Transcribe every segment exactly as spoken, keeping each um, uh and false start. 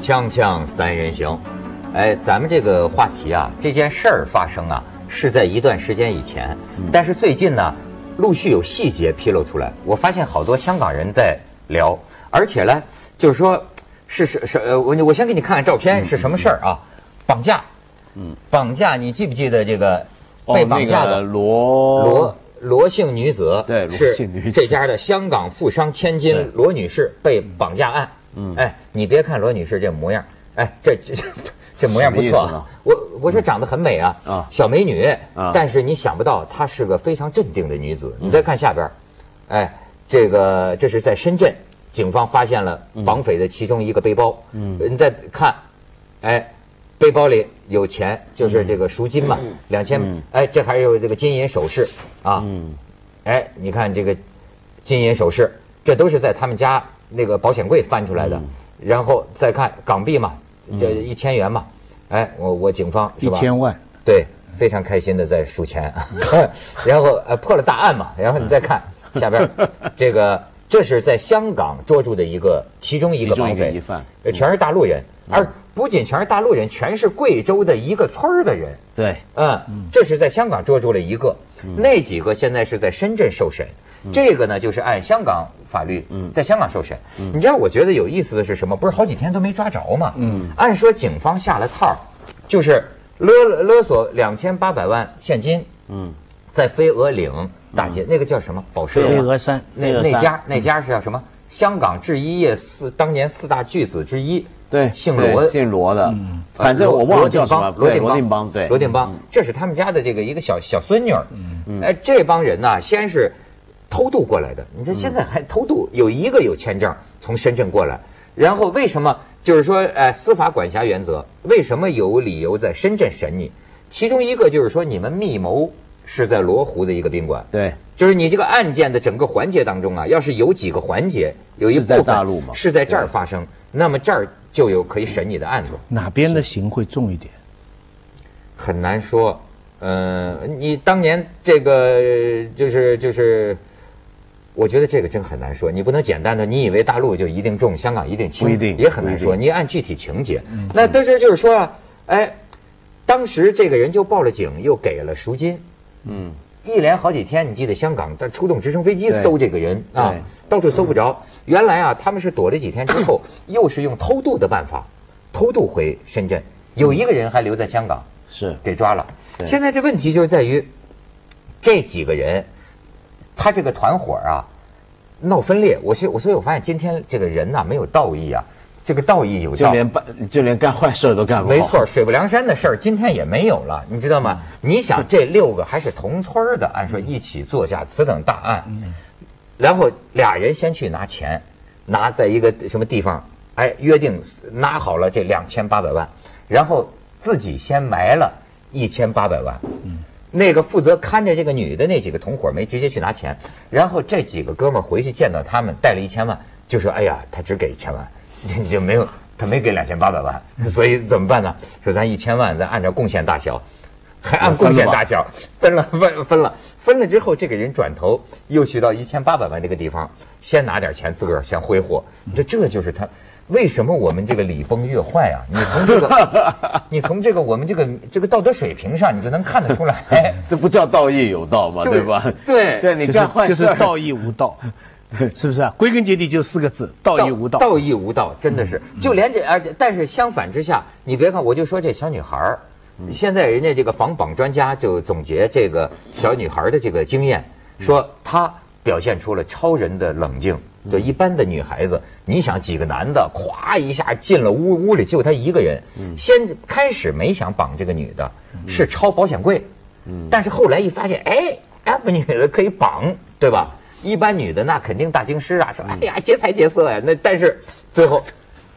锵锵三人行，哎，咱们这个话题啊，这件事儿发生啊，是在一段时间以前，但是最近呢，陆续有细节披露出来。我发现好多香港人在聊，而且呢，就是说，是是是，呃，我我先给你看看照片，是什么事儿啊？绑架，嗯，绑架，你记不记得这个被绑架的罗罗罗姓女子？ 对，罗姓女子， 是这家的香港富商千金罗女士被绑架案。嗯，哎，你别看罗女士这模样，哎，这这这模样不错啊。我我说长得很美啊，啊，小美女啊，但是你想不到她是个非常镇定的女子。你再看下边，哎，这个这是在深圳，警方发现了绑匪的其中一个背包。嗯，你再看，哎，背包里有钱，就是这个赎金嘛，两千。哎，这还有这个金银首饰啊。嗯，哎，你看这个金银首饰，这都是在他们家那个保险柜翻出来的，嗯、然后再看港币嘛，这一千元嘛，嗯、哎，我我警方是吧？ 一千万， 对，非常开心的在数钱，然后呃破了大案嘛，然后你再看下边，这个这是在香港捉住的一个其中一个绑匪，呃，全是大陆人，嗯、而不仅全是大陆人，全是贵州的一个村儿的人， 对， 嗯，这是在香港捉住了一个，嗯、那几个现在是在深圳受审。这个呢，就是按香港法律，在香港受审。你知道，我觉得有意思的是什么？不是好几天都没抓着吗？嗯，按说警方下了套，就是勒勒索两千八百万现金。嗯，在飞鹅岭大街，那个叫什么？宝石飞鹅山， 那那家那家是叫什么？香港制衣业四当年四大巨子之一。 对， 姓罗， 姓罗的，反正我忘了叫什么。 罗定邦， 罗定邦，对， 罗定邦，这是他们家的这个一个小小孙女。嗯嗯，哎，这帮人呢，先是偷渡过来的，你说现在还偷渡，有一个有签证从深圳过来，然后为什么就是说，呃，司法管辖原则，为什么有理由在深圳审你？其中一个就是说，你们密谋是在罗湖的一个宾馆， 对， 就是你这个案件的整个环节当中啊，要是有几个环节有一部分是在大陆嘛， 是在这儿发生，那么这儿就有可以审你的案子。 哪边的刑会重一点？ 很难说。呃，你当年这个就是就是。我觉得这个真很难说，你不能简单的，你以为大陆就一定重，香港一定轻， 不一定， 也很难说。你按具体情节，嗯、那但是就是说啊，哎，当时这个人就报了警，又给了赎金，嗯，一连好几天，你记得香港他出动直升飞机搜这个人啊，到处搜不着。原来啊，他们是躲了几天之后，又是用偷渡的办法，偷渡回深圳，有一个人还留在香港， 是给抓了。现在这问题就是在于这几个人。他这个团伙啊，闹分裂。我是我，所以我发现今天这个人呐、啊、没有道义啊，这个道义有道， 就连办就连干坏事都干不好。 没错，水泊梁山的事儿今天也没有了，你知道吗？你想这六个还是同村的，按说一起做下此等大案，然后俩人先去拿钱，拿在一个什么地方，哎，约定拿好了这两千八百万，然后自己先埋了一千八百万。嗯。那个负责看着这个女的那几个同伙没直接去拿钱，然后这几个哥们儿回去见到他们带了一千万，就说：“哎呀，他只给一千万，你就没有，他没给两千八百万，所以怎么办呢？说咱一千万，咱按照贡献大小，还按贡献大小分了分分了分了之后，这个人转头又去到一千八百万这个地方，先拿点钱自个儿先挥霍，你说这就是他。”为什么我们这个礼崩乐坏啊？你从这个，你从这个我们这个这个道德水平上，你就能看得出来， 这不叫道义有道吗？对吧？ 对对，你干坏事就是道义无道，是不是啊？归根结底就四个字：道义无道。 道义无道，真的是，就连这而且但是相反之下，你别看，我就说这小女孩儿，现在人家这个防绑专家就总结这个小女孩的这个经验，说她表现出了超人的冷静。就一般的女孩子，你想几个男的，咵一下进了屋，屋里就她一个人。先开始没想绑这个女的，是抄保险柜。但是后来一发现，哎，哎，不，女的可以绑，对吧？一般女的那肯定大惊失啊，说哎呀劫财劫色呀。那但是最后，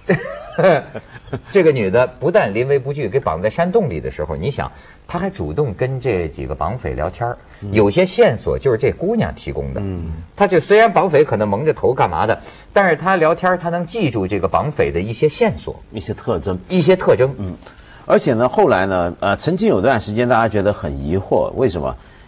这个女的不但临危不惧，给绑在山洞里的时候，你想，她还主动跟这几个绑匪聊天，有些线索就是这姑娘提供的。嗯，她就虽然绑匪可能蒙着头干嘛的，但是她聊天，她能记住这个绑匪的一些线索、 一些特征、 一些特征。 嗯，而且呢，后来呢，呃，曾经有段时间大家觉得很疑惑，为什么？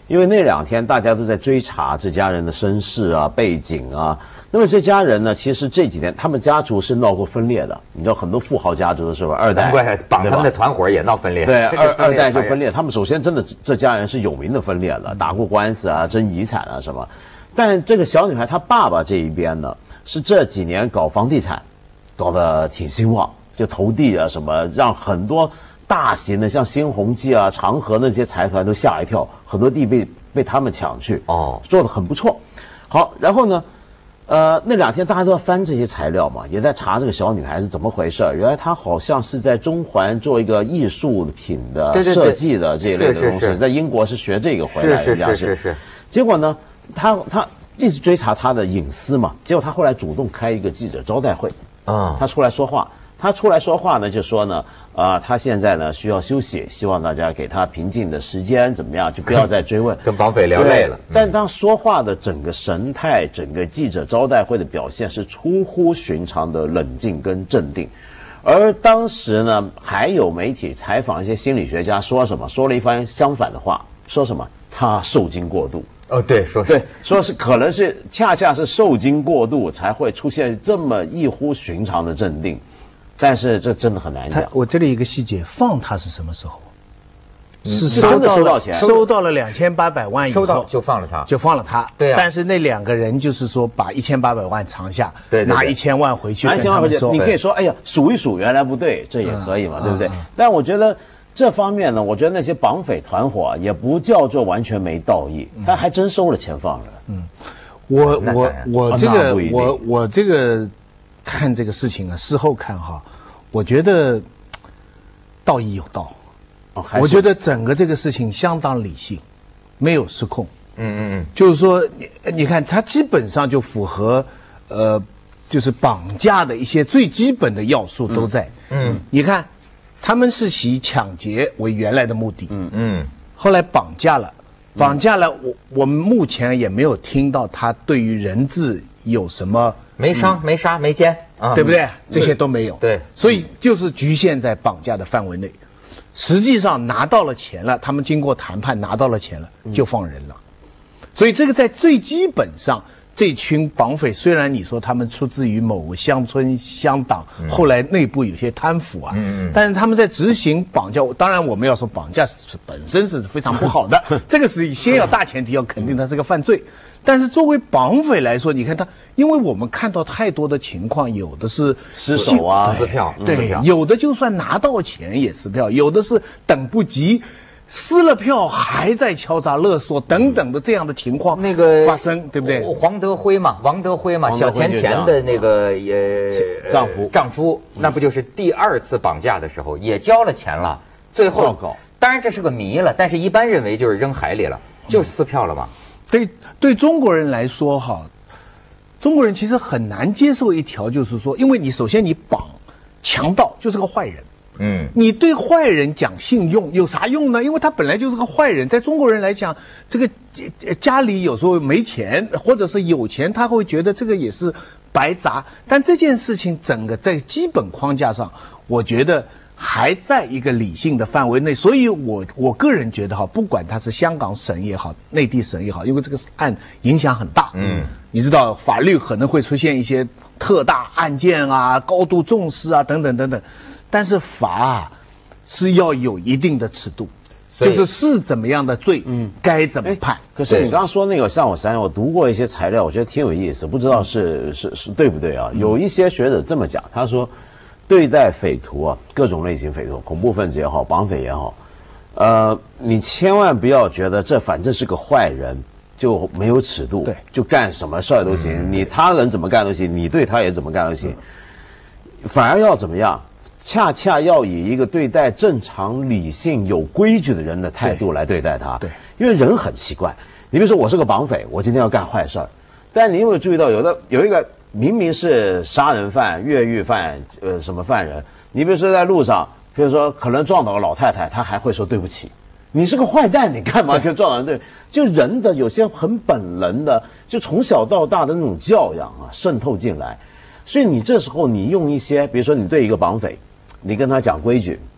因为那两天大家都在追查这家人的身世啊、背景啊。那么这家人呢，其实这几天他们家族是闹过分裂的。你知道很多富豪家族的时候，二代难怪绑他们的团伙也闹分裂。 对，二二代就分裂。他们首先真的这家人是有名的分裂了，打过官司啊、争遗产啊什么。但这个小女孩她爸爸这一边呢，是这几年搞房地产，搞得挺兴旺，就投地啊什么，让很多大型的像新鸿基啊、长和那些财团都吓一跳，很多地被被他们抢去。哦，做得很不错。好，然后呢？呃，那两天大家都要翻这些材料嘛，也在查这个小女孩是怎么回事。原来她好像是在中环做一个艺术品的设计的这一类的东西，在英国是学这个回来的， 是是是是是。 结果呢，她她一直追查她的隐私嘛，结果她后来主动开一个记者招待会，啊，她出来说话。他出来说话呢，就说呢，啊、呃，他现在呢需要休息，希望大家给他平静的时间，怎么样，就不要再追问。 跟绑匪聊累了。 嗯、但当说话的整个神态，整个记者招待会的表现是出乎寻常的冷静跟镇定。而当时呢，还有媒体采访一些心理学家，说什么，说了一番相反的话，说什么他受惊过度。 哦，对，说对，说是可能是恰恰是受惊过度，才会出现这么异乎寻常的镇定。但是这真的很难讲。 我这里一个细节，放他是什么时候？ 是真的收到钱， 收到了两千八百万以后， 收到就放了他， 就放了他。 对啊。 但是那两个人就是说，把一千八百万藏下， 对， 拿一千万回去， 拿一千万回去，你可以说，哎呀，数一数，原来不对，这也可以嘛，对不对？但我觉得这方面呢，我觉得那些绑匪团伙也不叫做完全没道义，他还真收了钱放了。 嗯，我我我这个我我这个看这个事情啊，事后看哈。我觉得道义有道，哦、我觉得整个这个事情相当理性，没有失控。嗯嗯嗯，就是说，你你看，它基本上就符合，呃，就是绑架的一些最基本的要素都在。嗯，嗯你看，他们是以抢劫为原来的目的。嗯嗯，后来绑架了，绑架了，我我们目前也没有听到他对于人质有什么。 没伤、嗯、没杀、没奸， 啊、对不对？这些都没有。 对， 所以就是局限在绑架的范围内。实际上拿到了钱了，他们经过谈判拿到了钱了，就放人了。嗯、所以这个在最基本上，这群绑匪虽然你说他们出自于某乡村乡党，嗯、后来内部有些贪腐啊，嗯嗯但是他们在执行绑架，当然我们要说绑架本身是非常不好的，这个是先要大前提要肯定它是个犯罪。但是作为绑匪来说，你看他，因为我们看到太多的情况，有的是失手啊、 撕票， 对，有的就算拿到钱也撕票，有的是等不及，撕了票还在敲诈勒索等等的这样的情况那个发生，对不对？ 黄德辉嘛，王德辉嘛，小甜甜的那个也丈夫， 丈夫那不就是第二次绑架的时候也交了钱了，最后当然这是个谜了，但是一般认为就是扔海里了，就是撕票了嘛。 对对中国人来说哈，中国人其实很难接受一条，就是说，因为你首先你绑强盗就是个坏人，嗯，你对坏人讲信用有啥用呢？因为他本来就是个坏人，在中国人来讲，这个家里有时候没钱，或者是有钱，他会觉得这个也是白砸。但这件事情整个在基本框架上，我觉得还在一个理性的范围内，所以我我个人觉得哈，不管他是香港省也好，内地省也好，因为这个案影响很大，嗯，你知道法律可能会出现一些特大案件啊、高度重视啊等等等等，但是法啊是要有一定的尺度，就是是怎么样的罪，嗯，该怎么判。 可是你刚刚说那个上我山，我读过一些材料，我觉得挺有意思，不知道是、嗯、是是对不对啊？有一些学者这么讲，他说。对待匪徒啊，各种类型匪徒，恐怖分子也好，绑匪也好，呃，你千万不要觉得这反正是个坏人就没有尺度， 对， 就干什么事儿都行，嗯、你他人怎么干都行，你对他也怎么干都行，嗯、反而要怎么样？恰恰要以一个对待正常、理性、有规矩的人的态度来对待他。 对， 因为人很奇怪，你比如说我是个绑匪，我今天要干坏事儿，但你有没有注意到有的有一个？明明是杀人犯、越狱犯，呃，什么犯人？你比如说在路上，比如说可能撞到个老太太，他还会说对不起。你是个坏蛋，你干嘛就撞人？对，就人的有些很本能的，就从小到大的那种教养啊，渗透进来。所以你这时候你用一些，比如说你对一个绑匪，你跟他讲规矩，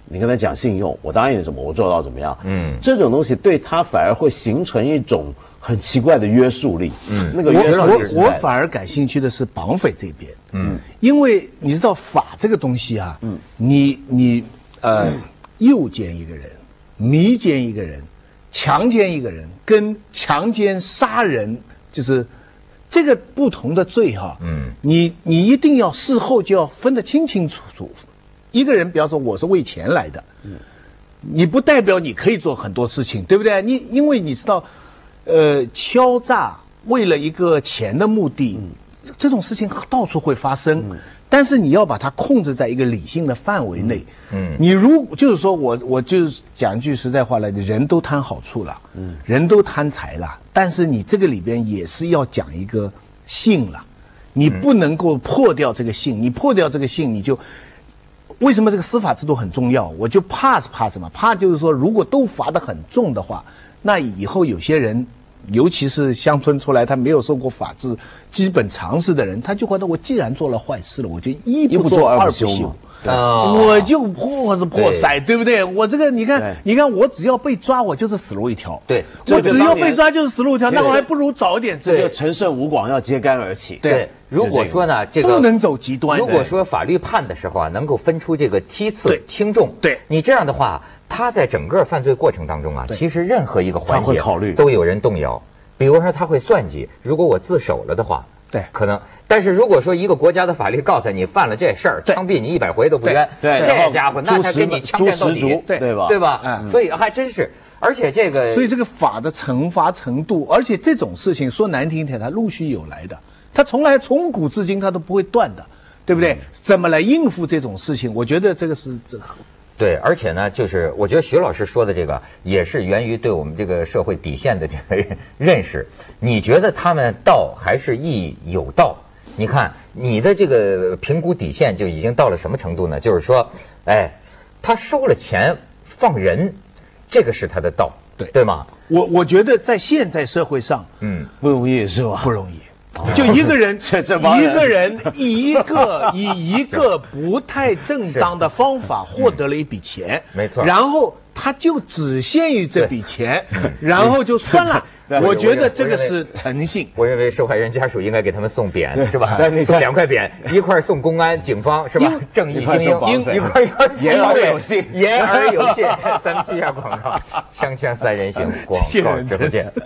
你跟他讲信用，我答应你什么，我做到怎么样？嗯，这种东西对他反而会形成一种很奇怪的约束力。嗯，那个约束力我我反而感兴趣的是绑匪这边。嗯，因为你知道法这个东西啊，嗯，你你呃诱奸一个人，迷奸一个人，强奸一个人，跟强奸杀人就是这个不同的罪哈。嗯，你你一定要事后就要分得清清楚楚。一个人，比方说我是为钱来的，嗯，你不代表你可以做很多事情，对不对？你因为你知道，呃，敲诈为了一个钱的目的，嗯、这种事情到处会发生。嗯、但是你要把它控制在一个理性的范围内。嗯，你如就是说我我就是讲句实在话来的，人都贪好处了，嗯，人都贪财了，但是你这个里边也是要讲一个性了，你不能够破掉这个性，你破掉这个性，你就。为什么这个司法制度很重要？我就怕是怕什么？怕就是说，如果都罚得很重的话，那以后有些人，尤其是乡村出来他没有受过法治基本常识的人，他就觉得我既然做了坏事了，我就一不做二不休。啊，我就破是破塞，对不对？我这个你看，你看我只要被抓，我就是死路一条。 对， 我只要被抓就是死路一条，那我还不如早点。 这就陈胜吴广要揭竿而起。 对，如果说呢，这个不能走极端。 如果说法律判的时候啊，能够分出这个梯次轻重， 对你这样的话，他在整个犯罪过程当中啊，其实任何一个环节考虑都有人动摇。比如说他会算计，如果我自首了的话， 对， 可能。但是如果说一个国家的法律告他你犯了这事儿，枪毙你一百回都不冤， 对， 这家伙那他给你枪战到底， 对吧？ 对吧？嗯，所以还真是，而且这个， 所以这个法的惩罚程度，而且这种事情说难听一点，它陆续有来的，它从来从古至今它都不会断的，对不对？怎么来应付这种事情？我觉得这个是这。 对，而且呢，就是我觉得徐老师说的这个也是源于对我们这个社会底线的这个认识。你觉得他们道还是义有道？你看你的这个评估底线就已经到了什么程度呢？就是说，哎，他收了钱放人，这个是他的道， 对对吗？ 我我觉得在现在社会上， 嗯，不容易是吧？ 不容易。就一个人，一个人以一个以一个不太正当的方法获得了一笔钱， 没错， 然后他就只限于这笔钱，然后就算了。我觉得这个是诚信。 我认为受害人家属应该给他们送匾，是吧？送两块匾，一块送公安、警方，是吧？正义精英，一块言而有信， 言而有信。咱们去一下广告，锵锵三人行，广告之后见。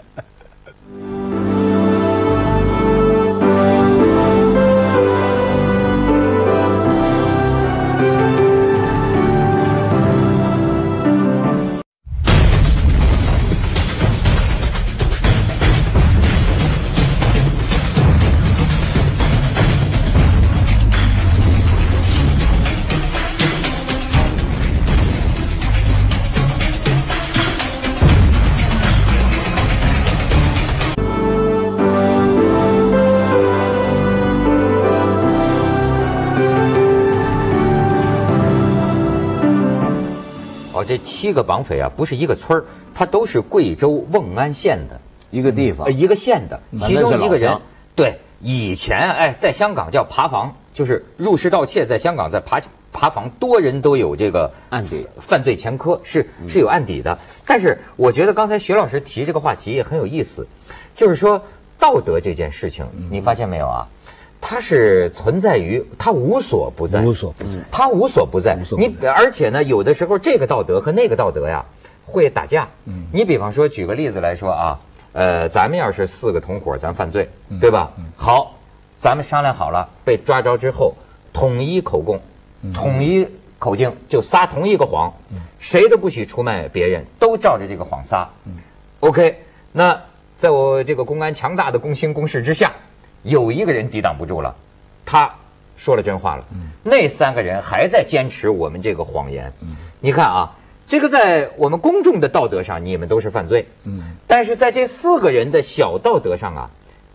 这七个绑匪啊，不是一个村儿，它都是贵州瓮安县的一个地方， 呃，一个县的，其中一个人，对，以前哎，在香港叫扒房，就是入室盗窃，在香港在扒扒房，多人都有这个案底， 犯罪前科是是有案底的。但是我觉得刚才徐老师提这个话题也很有意思，就是说道德这件事情，你发现没有啊？它是存在于它无所不在， 无所不在， 它无所不在。你而且呢，有的时候这个道德和那个道德呀会打架。嗯，你比方说举个例子来说啊，呃，咱们要是四个同伙，咱犯罪，对吧？好，咱们商量好了，被抓着之后，统一口供，统一口径，就撒同一个谎，谁都不许出卖别人，都照着这个谎撒。OK， 那在我这个公安强大的公心公势之下。有一个人抵挡不住了，他说了真话了。嗯、那三个人还在坚持我们这个谎言。嗯、你看啊，这个在我们公众的道德上，你们都是犯罪。嗯、但是在这四个人的小道德上啊，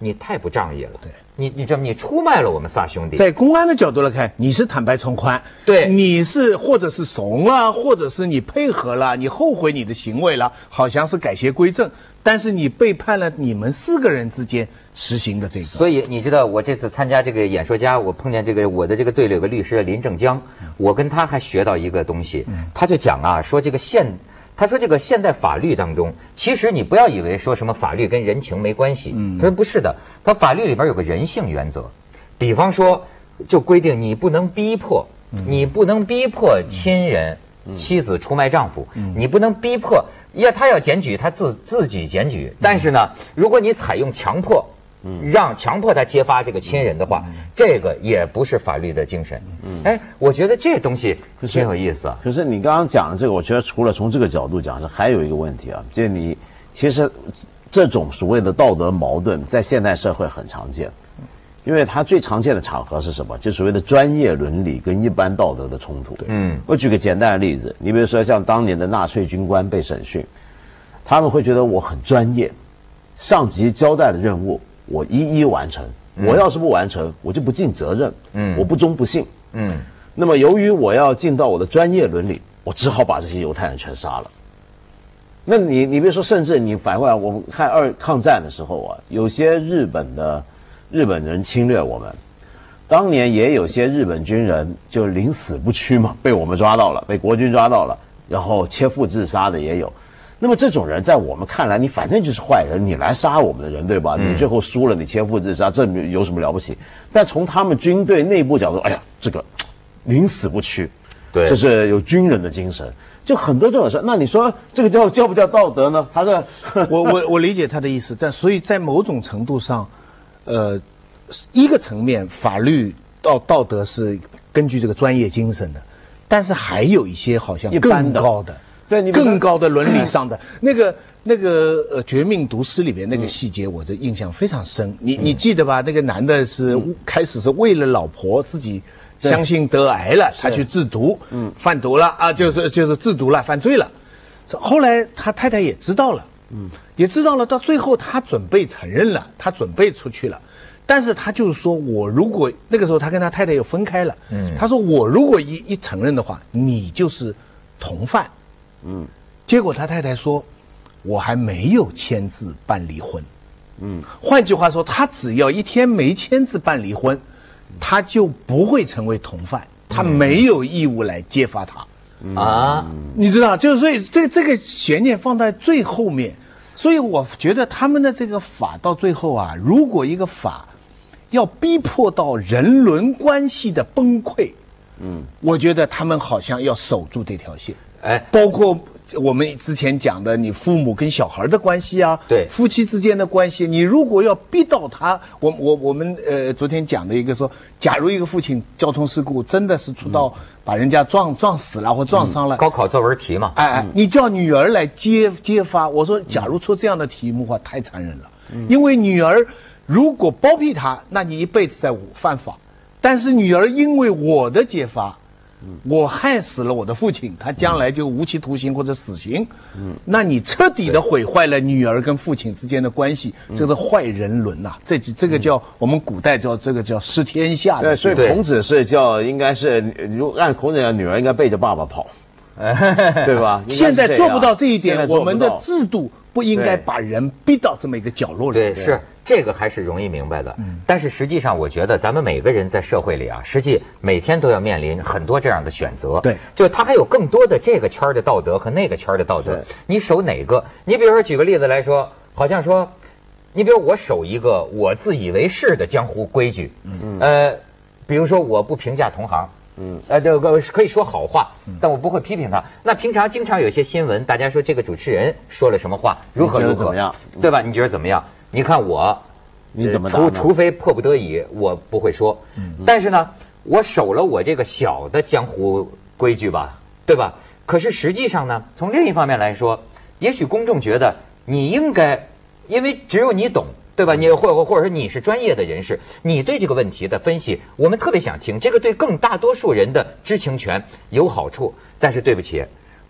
你太不仗义了。 对， 你你这么你出卖了我们仨兄弟。 在公安的角度来看，你是坦白从宽， 对， 你是或者是怂了，或者是你配合了，你后悔你的行为了，好像是改邪归正，但是你背叛了你们四个人之间实行的这个。 所以你知道，我这次参加这个演说家，我碰见这个我的这个队里有个律师林正江，我跟他还学到一个东西，他就讲啊，说这个现。他说：“这个现代法律当中，其实你不要以为说什么法律跟人情没关系。嗯，他说不是的，他法律里边有个人性原则，比方说，就规定你不能逼迫，你不能逼迫亲人、妻子出卖丈夫，你不能逼迫，呀，他要检举，他自自己检举。但是呢，如果你采用强迫。”让强迫他揭发这个亲人的话，这个也不是法律的精神。哎，我觉得这东西挺有意思啊。 可是你刚刚讲的这个，我觉得除了从这个角度讲，是还有一个问题啊，就是你其实这种所谓的道德矛盾，在现代社会很常见，因为它最常见的场合是什么？就所谓的专业伦理跟一般道德的冲突。嗯，我举个简单的例子，你比如说像当年的纳粹军官被审讯，他们会觉得我很专业，上级交代的任务。我一一完成，我要是不完成，我就不尽责任，嗯，我不忠不信，嗯，那么由于我要尽到我的专业伦理，我只好把这些犹太人全杀了。那你你别说，甚至你反过来，我们看二抗战的时候啊，有些日本的日本人侵略我们，当年也有些日本军人就临死不屈嘛，被我们抓到了，被国军抓到了，然后切腹自杀的也有。那么这种人在我们看来，你反正就是坏人，你来杀我们的人，对吧？你最后输了，你切腹自杀，这有什么了不起？但从他们军队内部角度，哎呀，这个临死不屈， 对， 这是有军人的精神。就很多这种事，那你说这个叫叫不叫道德呢？他是我我我理解他的意思，但所以在某种程度上，呃，一个层面法律道道德是根据这个专业精神的，但是还有一些好像更高的。对，你更高的伦理上的那个那个呃《绝命毒师》里面那个细节，我这印象非常深。你你记得吧？那个男的是开始是为了老婆自己相信得癌了，他去制毒，嗯，贩毒了啊，就是就是制毒了，犯罪了。后来他太太也知道了，嗯，也知道了，到最后他准备承认了，他准备出去了。但是他就是说，我如果那个时候他跟他太太又分开了，嗯，他说我如果一一承认的话，你就是同犯。嗯，结果他太太说，我还没有签字办离婚。嗯，换句话说，他只要一天没签字办离婚，他就不会成为同犯，他没有义务来揭发他。嗯、啊，你知道，就是所以这这个悬念放在最后面，所以我觉得他们的这个法到最后啊，如果一个法要逼迫到人伦关系的崩溃，嗯，我觉得他们好像要守住这条线。哎，包括我们之前讲的，你父母跟小孩的关系啊， 对， 夫妻之间的关系，你如果要逼到他，我我我们呃昨天讲的一个说，假如一个父亲交通事故真的是出到把人家撞撞死了或撞伤了， 嗯、高考作文题嘛， 哎哎，你叫女儿来揭揭发，我说假如出这样的题目的话，太残忍了，嗯、因为女儿如果包庇他，那你一辈子在犯法，但是女儿因为我的揭发。我害死了我的父亲，他将来就无期徒刑或者死刑。嗯，那你彻底的毁坏了女儿跟父亲之间的关系，这个坏人伦呐、啊，这这个叫我们古代叫这个叫失天下的。 对，所以孔子是叫应该是，如按孔子讲，女儿应该背着爸爸跑，对吧？ 现在做不到这一点，我们的制度不应该把人逼到这么一个角落里。 对，是这个还是容易明白的。嗯，但是实际上，我觉得咱们每个人在社会里啊，实际每天都要面临很多这样的选择。 对， 就他还有更多的这个圈的道德和那个圈的道德，你守哪个？你比如说，举个例子来说，好像说，你比如我守一个我自以为是的江湖规矩，嗯，呃，比如说我不评价同行。嗯，呃，这个可以说好话，但我不会批评他。那平常经常有些新闻，大家说这个主持人说了什么话，如何如何怎么样， 对吧？你觉得怎么样？你看我， 你怎么除除非迫不得已，我不会说。嗯，但是呢，我守了我这个小的江湖规矩吧，对吧？可是实际上呢，从另一方面来说，也许公众觉得你应该，因为只有你懂。对吧？你或或者说你是专业的人士，你对这个问题的分析，我们特别想听。这个对更大多数人的知情权有好处。但是对不起，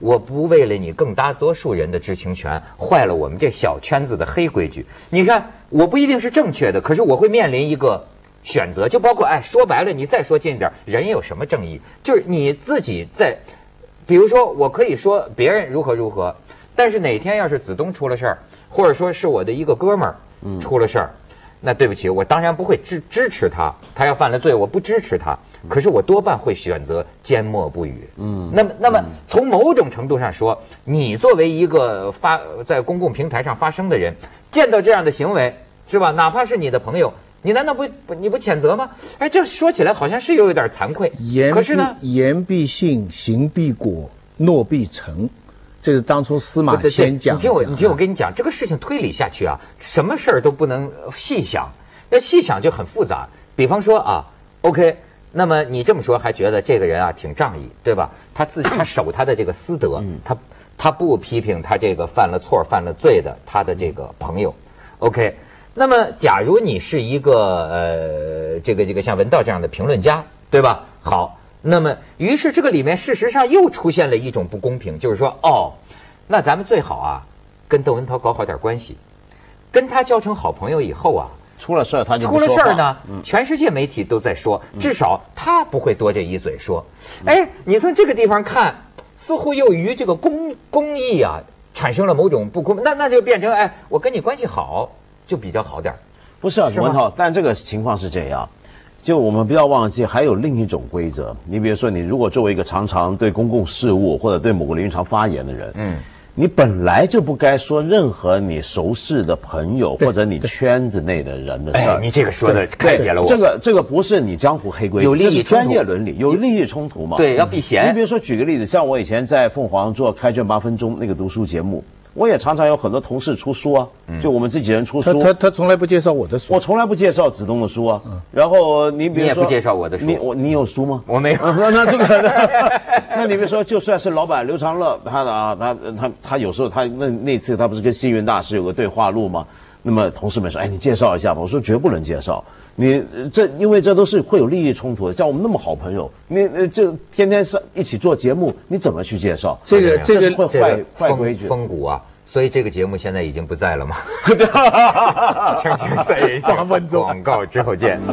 我不为了你更大多数人的知情权，坏了我们这小圈子的黑规矩。你看，我不一定是正确的，可是我会面临一个选择，就包括哎，说白了，你再说近一点，人有什么正义？就是你自己在，比如说，我可以说别人如何如何，但是哪天要是子东出了事儿，或者说是我的一个哥们儿出了事儿，那对不起，我当然不会支支持他，他要犯了罪，我不支持他。可是我多半会选择缄默不语。嗯，那么，那么从某种程度上说，你作为一个发在公共平台上发声的人，见到这样的行为，是吧？哪怕是你的朋友，你难道不不你不谴责吗？哎，这说起来好像是有一点惭愧。 言可是呢， 言必信，行必果，诺必成。这是当初司马迁讲的。 你听我，你听我跟你讲，这个事情推理下去啊，什么事儿都不能细想，要细想就很复杂。比方说啊 ，OK。那么你这么说还觉得这个人啊挺仗义，对吧？他自己他守他的这个私德，他他不批评他这个犯了错犯了罪的他的这个朋友 ，OK。那么假如你是一个呃这个这个像文道这样的评论家，对吧？好，那么于是这个里面事实上又出现了一种不公平，就是说哦，那咱们最好啊跟窦文涛搞好点关系，跟他交成好朋友以后啊。 出了事儿他就出了事儿呢，全世界媒体都在说，至少他不会多这一嘴说。哎，你从这个地方看，似乎又与这个公公益啊产生了某种不公，那那就变成哎，我跟你关系好就比较好点。 不是啊，文涛，但这个情况是这样，就我们不要忘记还有另一种规则。你比如说，你如果作为一个常常对公共事务或者对某个领域常发言的人，嗯。你本来就不该说任何你熟识的朋友或者你圈子内的人的事儿。 哎，你这个说的开解了我。 这个这个不是你江湖黑规， 有利益这是专业伦理，有利益冲突嘛？ 对，要避嫌。 你比如说举个例子，像我以前在凤凰做《开卷八分钟》那个读书节目，我也常常有很多同事出书啊，就我们自己人出书。 他他他从来不介绍我的书， 我从来不介绍子东的书啊。然后你比如说， 你也不介绍我的书， 你我你有书吗？ 我没有。 那那这个，那你比如说，就算是老板刘长乐，他的啊，他他他有时候他那那次他不是跟星云大师有个对话录吗？那么同事们说，哎，你介绍一下吧。我说绝不能介绍。你这因为这都是会有利益冲突的，像我们那么好朋友，你这天天是一起做节目，你怎么去介绍？ 这个这个会坏坏规矩。 风骨啊，所以这个节目现在已经不在了吗？锵锵三人行，广告之后见。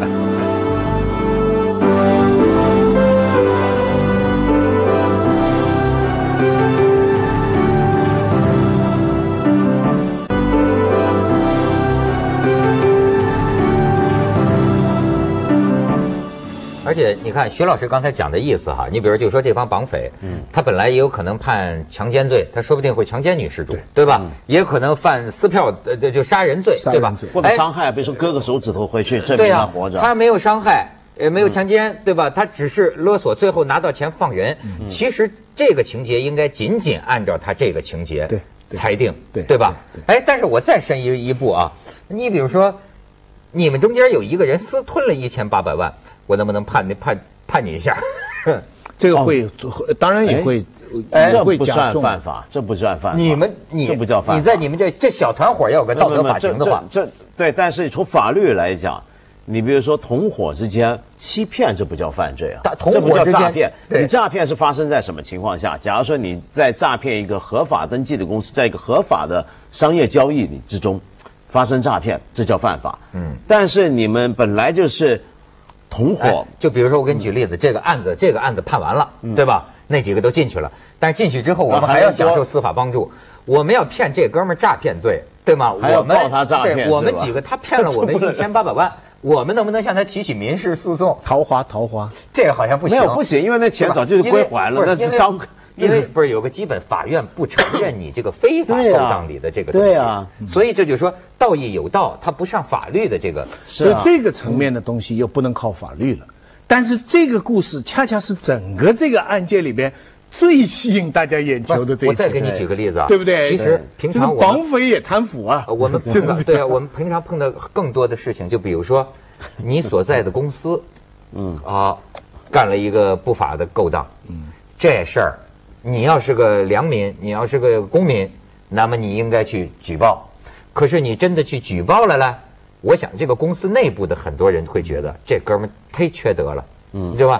而且你看徐老师刚才讲的意思哈，你比如就说这帮绑匪，嗯，他本来也有可能判强奸罪，他说不定会强奸女事主，对, 对吧？嗯、也有可能犯撕票呃就杀人罪，对吧？ 或者伤害，比如说割个手指头回去证明他活着。 他没有伤害，也没有强奸，嗯、对吧？他只是勒索，最后拿到钱放人。嗯、其实这个情节应该仅仅按照他这个情节对裁定， 对对吧？哎，但是我再深一一步啊，你比如说，你们中间有一个人私吞了一千八百万。我能不能判你判判你一下？ 这个会，哦、当然也会， 哎，这不算犯法，这不算犯法。 你们你这不叫犯法。 你在你们这这小团伙要有个道德法庭的话， 这对，但是从法律来讲，你比如说同伙之间欺骗，这不叫犯罪啊， 同伙之间这不叫诈骗。你诈骗是发生在什么情况下？假如说你在诈骗一个合法登记的公司，在一个合法的商业交易之中发生诈骗，这叫犯法。嗯，但是你们本来就是。同伙、哎， 就比如说我给你举例子，这个案子这个案子判完了，嗯、对吧？那几个都进去了，但是进去之后，我们还要享受司法帮助，我们要骗这哥们儿诈骗罪，对吗？ 还要告他诈骗， 我们几个他骗了我们一千八百万，我们能不能向他提起民事诉讼？ 桃花桃花， 这个好像不行， 没有不行，因为那钱早就归还了，那是赃。 因为不是有个基本，法院不承认你这个非法勾当里的这个东西， 对啊， 所以这就说道义有道，它不上法律的这个， 所以这个层面的东西又不能靠法律了。但是这个故事恰恰是整个这个案件里边最吸引大家眼球的这一。 我再给你举个例子啊， 对不对？ 其实平常我绑匪也贪腐啊， 我们就是对啊，我们平常碰到更多的事情，就比如说你所在的公司，嗯啊，干了一个不法的勾当，嗯，这事儿。你要是个良民，你要是个公民，那么你应该去举报。可是你真的去举报了呢？我想这个公司内部的很多人会觉得这哥们忒缺德了，嗯，对吧？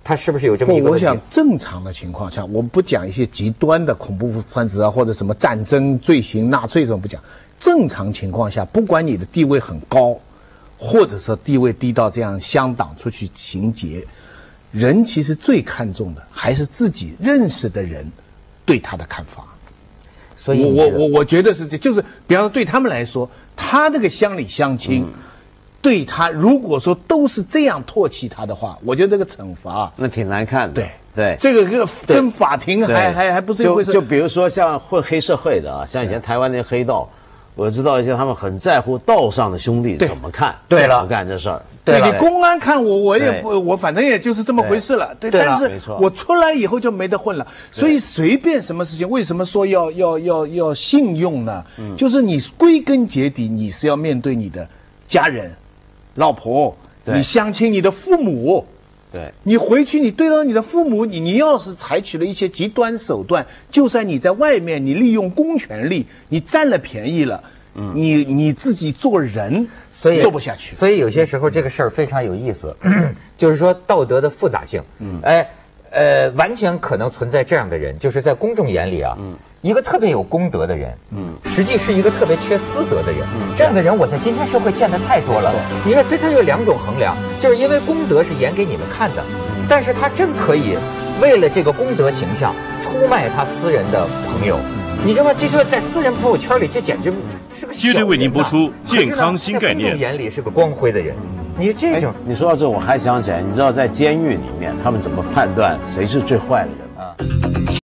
他是不是有这么一个不，我问题？ 想正常的情况下，我们不讲一些极端的恐怖分子啊，或者什么战争罪行、纳粹这种不讲。正常情况下，不管你的地位很高，或者说地位低到这样乡党出去行劫，人其实最看重的还是自己认识的人对他的看法。 所以我我我我觉得是这，就是比方说对他们来说，他这个乡里乡亲。嗯，对他，如果说都是这样唾弃他的话，我觉得这个惩罚那挺难看的。 对对， 这个跟跟法庭还还还不是一回事。 就就比如说像混黑社会的啊，像以前台湾那些黑道，我知道一些他们很在乎道上的兄弟怎么看， 对了， 怎么干这事儿。 对你公安看我，我也不，我反正也就是这么回事了。对，但是我出来以后就没得混了。所以随便什么事情，为什么说要要要要信用呢？就是你归根结底，你是要面对你的家人。老婆，你相亲你的父母， 对，你回去你对到你的父母，你你要是采取了一些极端手段，就算你在外面你利用公权力，你占了便宜了，嗯，你你自己做人所以做不下去。 所以有些时候这个事儿非常有意思，就是说道德的复杂性，嗯，哎，呃，完全可能存在这样的人，就是在公众眼里啊，嗯。一个特别有公德的人，嗯，实际是一个特别缺私德的人。嗯，这样的人我在今天社会见得太多了。你看，这它有两种衡量，就是因为公德是演给你们看的，但是他真可以为了这个公德形象出卖他私人的朋友。你知道吗？这说在私人朋友圈里，这简直是个小人啊。 接着为您播出健康新概念。 在公众眼里是个光辉的人。你这种， 你说到这，我还想起来，你知道在监狱里面他们怎么判断谁是最坏的人吗？啊